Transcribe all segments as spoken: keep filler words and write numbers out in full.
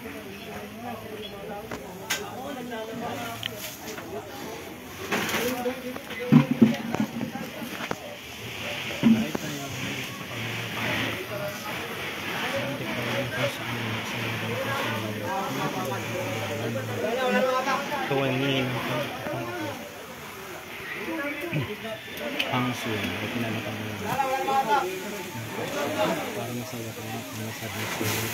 Tuwangin ang suwan ay pinalakan mo para masaya ka na masabi suwan.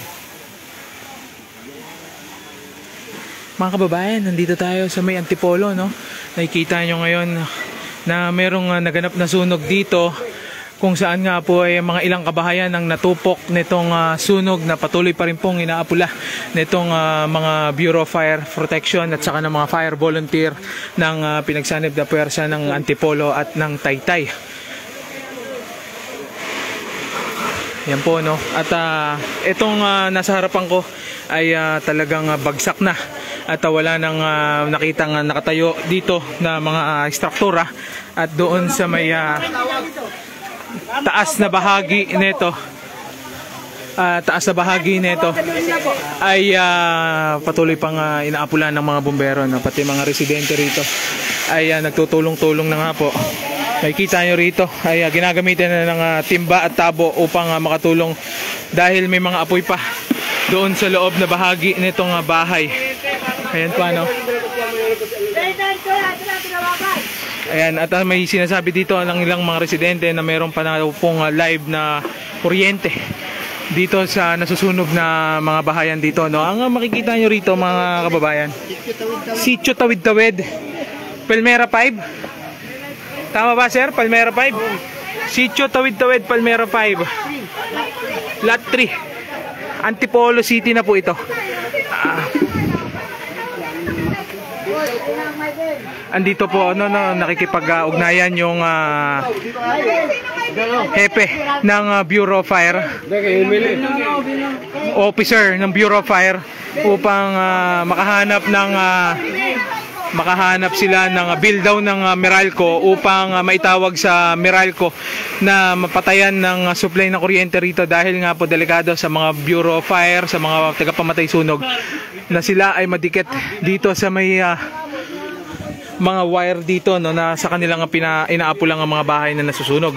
Mga kababayan, nandito tayo sa may Antipolo, no? Nakikita nyo ngayon na merong uh, naganap na sunog dito, kung saan nga po ay mga ilang kabahayan ang natupok nitong uh, sunog na patuloy pa rin pong inaapula nitong uh, mga Bureau of Fire Protection at saka ng mga fire volunteer ng uh, pinagsanib na puwersa ng Antipolo at ng Taytay. Yan po, no? At uh, itong uh, nasa harapan ko ay uh, talagang uh, bagsak na at uh, wala nang uh, nakitang uh, nakatayo dito na mga uh, struktura at doon sa may uh, taas na bahagi nito uh, taas na bahagi nito ay uh, patuloy pang uh, inaapulan ng mga bumbero, no? Pati mga residente rito ay uh, nagtutulong-tulong na nga po. Makikita nyo rito ay uh, ginagamitan na ng uh, timba at tabo upang uh, makatulong dahil may mga apoy pa doon sa loob na bahagi nitong uh, bahay. Ayan pa, no? Ayan, at uh, may sinasabi dito ng ilang mga residente na mayroon pa na pong uh, live na kuryente dito sa nasusunog na mga bahayan dito, no? Ang uh, makikita nyo rito, mga kababayan, Sitio Tawid-Tawid, Palmera five. Tama ba, sir? Palmera five? Sitio Tawid-Tawid, Palmera five. Lot three. Antipolo City na po ito. Ah. Andito po ano, no, nakikipag-ugnayan yung uh, hepe ng uh, Bureau of Fire, officer ng Bureau of Fire, upang uh, makahanap ng uh, makahanap sila ng uh, bill daw ng uh, Meralco upang uh, maitawag sa Meralco na mapatayan ng uh, supply ng kuryente rito, dahil nga po delikado sa mga Bureau of Fire, sa mga tagapamatay sunog, na sila ay madikit dito sa may uh, mga wire dito, no, na sa kanilang pina, inaapulang ang mga bahay na nasusunog.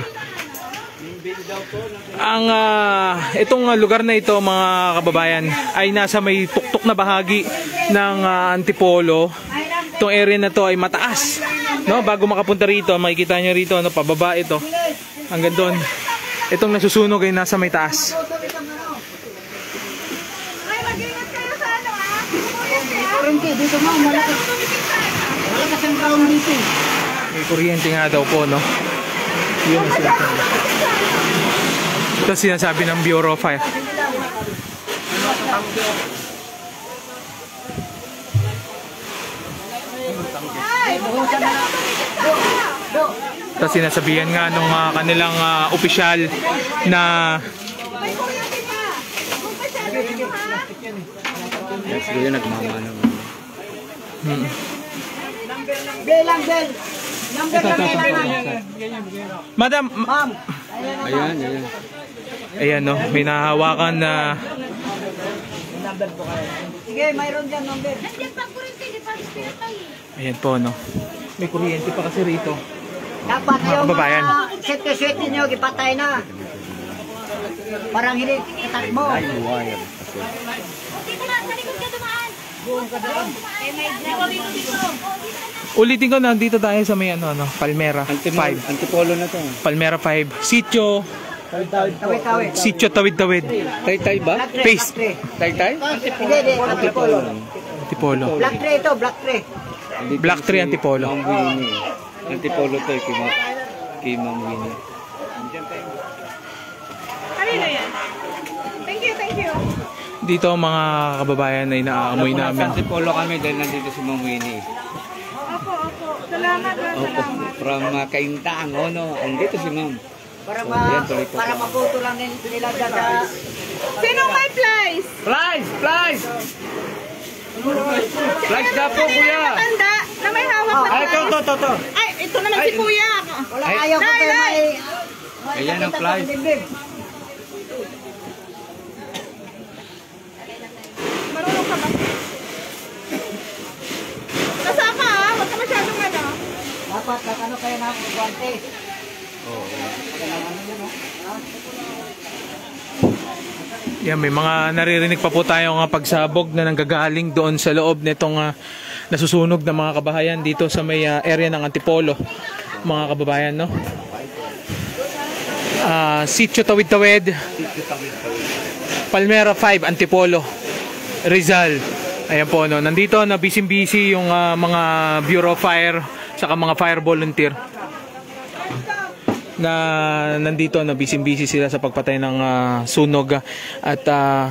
Ang uh, itong uh, lugar na ito, mga kababayan, ay nasa may tuktok na bahagi ng uh, Antipolo. Itong area na to ay mataas, no? Bago makapunta rito, makikita nyo rito, no, pababa ito hanggang doon. Itong nasusunog ay nasa may taas. May kuryente nga daw po, no? Yun ang sinasabi. Ito sinasabi ng Bureau of Fire. Ito sinasabihan nga nung uh, kanilang uh, opisyal na yes, siguro nagmamano. Hmm. Belang bel. Number lang kailangan. Madam, Ma'am. Ayan, ayan. Ayan, no, may nahawakan na Number po kayo. Sige, mayroon dyan number. Nandiyan pa kuryente, di pa tayo. ayan po, no. May kuryente pa kasi rito. Dapat Mga yung kababayan. mga sete-sete nyo, gipatay na. Parang hindi itat mo. Wire. Dito na, sa likod ka dumaan. Buong ka doon. Eh, may dito dito. Ulitin ko, nandito tayo sa may ano, ano, Palmera five. Antipolo na to. Palmera five. Sitio Tawid-tawid. Sitio Tawid-Tawid. Taytay ba? Pace. Taytay? Hindi, hindi. Antipolo. Antipolo. Black tray ito, black tray. Black Tree, Antipolo. Ma'am Winnie. Antipolo to, kay Ma'am kay Ma'am Winnie. Kanino yan? Thank you, thank you. Dito mga kababayan ay naaamoy Nasa namin. Antipolo kami dahil nandito si Ma'am Winnie. Opo, opo. Salamat, Opo, salamat. from uh, Kaintaang, oh no, andito si Ma'am. Para So, ma yan, tuloy po. para mabuto lang din nila dyan sa... Sinong may flies? Flies! Flies! Flies na po, kuya! Matanda na may hawak na Ay, ito, flies. ito, ito, ito. Ay, ito naman si kuya. Wala Ay, ayaw ko nay, kayo nay. may... Ayan ang flies. Marunong ka kayo na guwante. Yan, may mga naririnig pa po tayong uh, pagsabog na nanggagaling doon sa loob nitong uh, nasusunog na mga kabahayan dito sa may uh, area ng Antipolo, mga kababayan, no? Uh, Sitio Tawid-Tawid, Palmera five, Antipolo, Rizal. Ayan po, no? Nandito na busy-busy yung uh, mga Bureau of Fire saka mga fire volunteer na nandito na busy-busy sila sa pagpatay ng uh, sunog. At uh,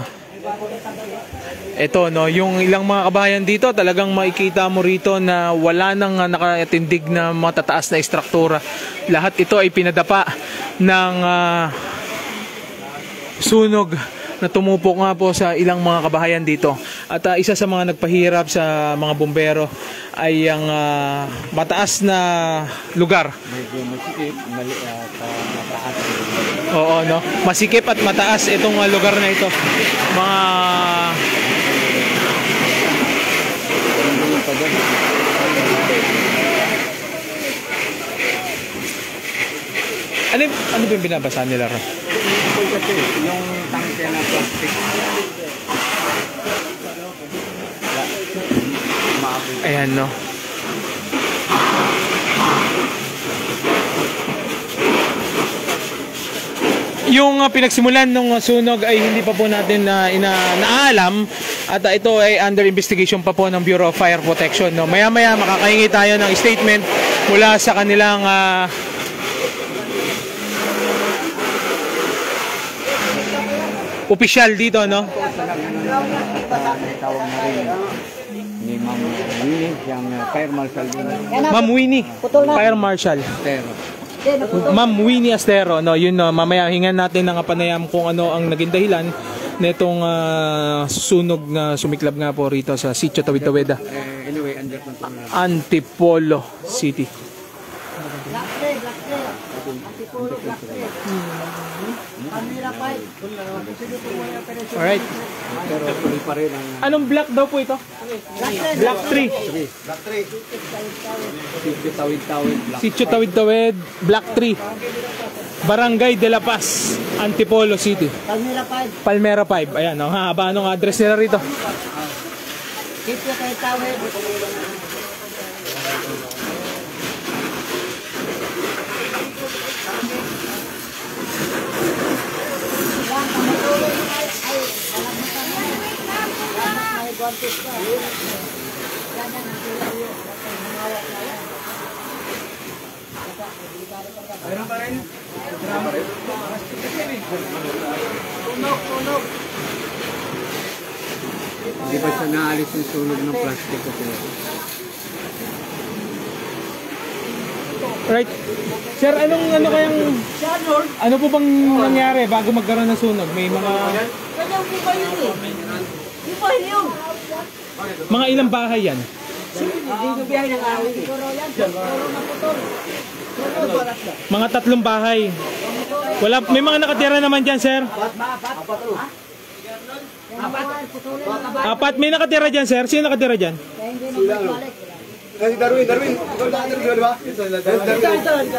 ito, no, yung ilang mga kabahayan dito, talagang makikita mo rito na wala nang uh, nakatindig na matataas na istruktura. Lahat ito ay pinadapa ng uh, sunog na tumupok nga po sa ilang mga kabahayan dito. At uh, isa sa mga nagpahirap sa mga bumbero ay ang uh, mataas na lugar. Medyo masikip, mali at uh, mataas. Oo, no? Masikip at mataas itong uh, lugar na ito. Mga Ano, ano ba yung binabasa nila ron? Kasi yung tangke na plastic. Ayan, no? Yung uh, pinagsimulan ng uh, sunog ay hindi pa po natin uh, ina naalam at uh, ito ay under investigation pa po ng Bureau of Fire Protection, no? Maya-maya makakahingi tayo ng statement mula sa kanilang uh, opisyal dito, no? Ni Ma'am Winnie, yung Fire Marshal din. Ma'am Winnie, Fire Marshal. Ma'am Winnie Astero, no? Yun, no? Mamaya hingan natin ng panayam kung ano ang naging dahilan nitong uh, sunog na sumiklab nga po rito sa Sitio Tawid-Tawid, Uh, anyway, under control na. Antipolo City. Black tray, black tray. Antipolo, black tray. Palmera five. Alright. Pero tuloy pa rin ang Anong black daw po ito? Black tree. Black Tree. Sitio Tawid-Tawid. Sitio Tawid-Tawid, Black Tree. Barangay de la Paz, Antipolo City. Palmera five. Palmera five. Ayan, no? Haba anong address nila rito? Sitio Tawid-Tawid. Di ba siya naalis yung sunog ng plastic kasi? Right. Sir, anong ano kayang ano po bang nangyari bago magkaroon ng sunog? May mga Kanyang di ba yun eh? Di ba yun? mga ilang bahay yan? Hindi ko biyahe ng awit eh. Puro na putol. Mga tatlong bahay. Wala, may mga nakatira naman dyan, sir. Apat. May nakatira dyan, sir. Sino nakatira dyan? Kaya hindi na magbalik. Si Darwin, Darwin. Ikaw na Darwin, di ba? Darwin.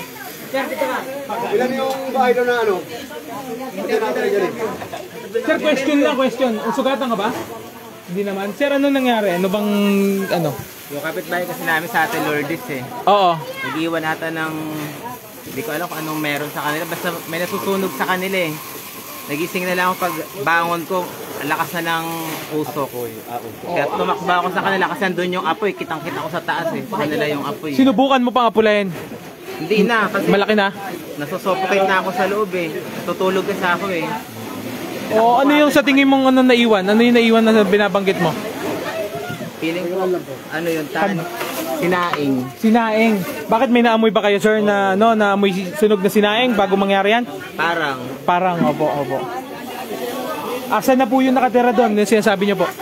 Ilan yung bahay doon na ano? Hindi natin na dyan eh. Sir, question lang, question. Sugatan ka ba? Hindi naman. Sir, ano nangyari? Ano bang, ano? Yung kapitbahay kasi namin sa Ate Lourdes eh. Oo. Nag-iwan ata ng... Hindi ko alam kung anong meron sa kanila. Basta may nasusunog sa kanila eh. Nagising na lang ako pag bangon ko. Ang lakas na ng usok. Kaya tumakbo ako sa kanila kasi andun yung apoy. Kitang-kita ko sa taas eh. Sa kanila yung apoy. Sinubukan mo pang apulayan? Hindi na. Kasi Malaki na? nasusuffocate na ako sa loob eh. Tutulog kasi ako eh. O ano yung sa tingin mong ano naiwan? Ano yung naiwan na binabanggit mo? Feeling ko, ano yun, tan, sinaing. Sinaing. Bakit may naamoy ba kayo, sir, na no, naamoy sunog na sinaing bago mangyari yan? Parang, Parang, opo, opo. Asan na po yung nakatira doon? Yung sinasabi niyo po?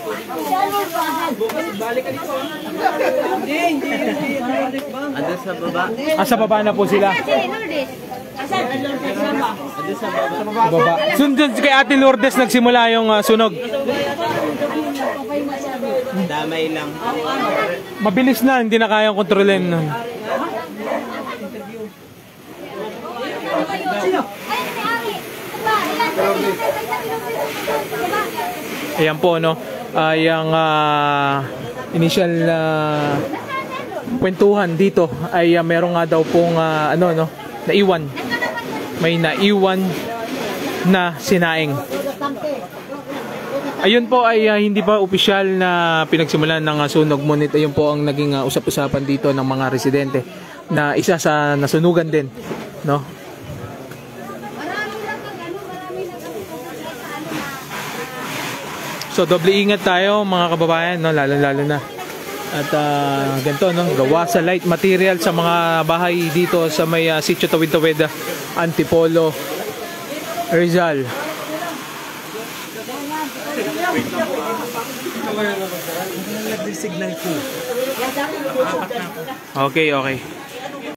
andun sa baba. Ah, sa baba na po sila. Andun sa baba. Sa baba. Sundun kay Ate Lourdes nagsimula yung uh, sunog. Damay lang. Mabilis na, hindi na kayang kontrolin. Ayan po, no? Ay ang ah, initial na kwentuhan dito ay ah, meron nga daw pong ah, ano, no? Naiwan. May naiwan na sinaing. Ayun po ay uh, hindi pa opisyal na pinagsimulan ng uh, sunog, ngunit ayun po ang naging uh, usap-usapan dito ng mga residente na isa sa nasunugan din, no? So doble ingat tayo mga kababayan, no, lalo-lalo na. At uh, ganito, no, gawa sa light material sa mga bahay dito sa may uh, Sitio Tawid-Tawid, Antipolo, Rizal. Signal ko. Okay, okay.